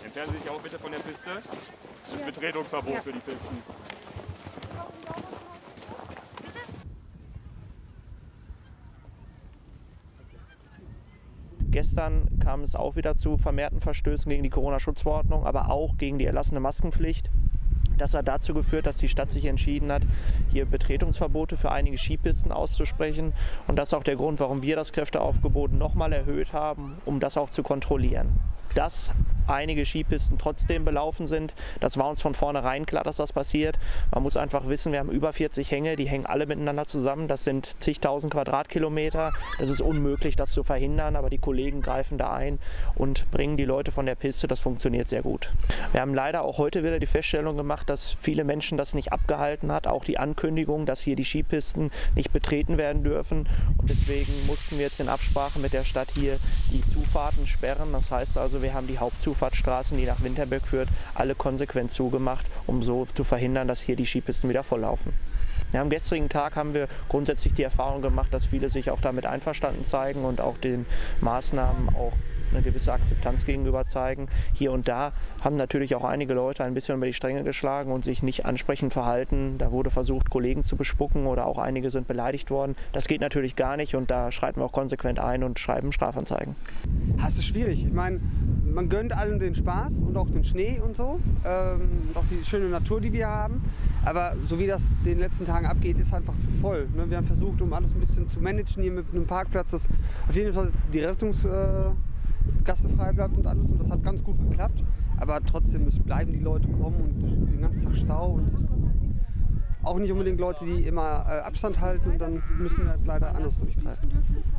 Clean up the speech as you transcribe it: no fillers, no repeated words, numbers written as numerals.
Entfernen Sie sich auch bitte von der Piste. Betretungsverbot für die Pisten. Gestern kam es auch wieder zu vermehrten Verstößen gegen die Corona-Schutzverordnung, aber auch gegen die erlassene Maskenpflicht. Das hat dazu geführt, dass die Stadt sich entschieden hat, hier Betretungsverbote für einige Skipisten auszusprechen. Und das ist auch der Grund, warum wir das Kräfteaufgebot nochmal erhöht haben, um das auch zu kontrollieren. Dass einige Skipisten trotzdem belaufen sind, das war uns von vornherein klar, dass das passiert. Man muss einfach wissen, wir haben über 40 Hänge, die hängen alle miteinander zusammen. Das sind zigtausend Quadratkilometer. Das ist unmöglich, das zu verhindern, aber die Kollegen greifen da ein und bringen die Leute von der Piste. Das funktioniert sehr gut. Wir haben leider auch heute wieder die Feststellung gemacht, dass viele Menschen das nicht abgehalten hat. Auch die Ankündigung, dass hier die Skipisten nicht betreten werden dürfen. Und deswegen mussten wir jetzt in Absprache mit der Stadt hier die Zufahrten sperren. Das heißt also, wir haben die Hauptzufahrtsstraßen, die nach Winterberg führt, alle konsequent zugemacht, um so zu verhindern, dass hier die Skipisten wieder volllaufen. Ja, am gestrigen Tag haben wir grundsätzlich die Erfahrung gemacht, dass viele sich auch damit einverstanden zeigen und auch den Maßnahmen auch eine gewisse Akzeptanz gegenüber zeigen. Hier und da haben natürlich auch einige Leute ein bisschen über die Stränge geschlagen und sich nicht ansprechend verhalten. Da wurde versucht, Kollegen zu bespucken oder auch einige sind beleidigt worden. Das geht natürlich gar nicht und da schreiten wir auch konsequent ein und schreiben Strafanzeigen. Das ist schwierig. Ich meine, man gönnt allen den Spaß und auch den Schnee und so, und auch die schöne Natur, die wir haben. Aber so wie das in den letzten Tagen abgeht, ist einfach zu voll. Wir haben versucht, um alles ein bisschen zu managen hier mit einem Parkplatz, dass auf jeden Fall die Rettungsgasse frei bleibt und alles. Und das hat ganz gut geklappt. Aber trotzdem bleiben die Leute kommen und den ganzen Tag Stau. Und auch nicht unbedingt Leute, die immer Abstand halten. Und dann müssen wir jetzt leider anders durchgreifen.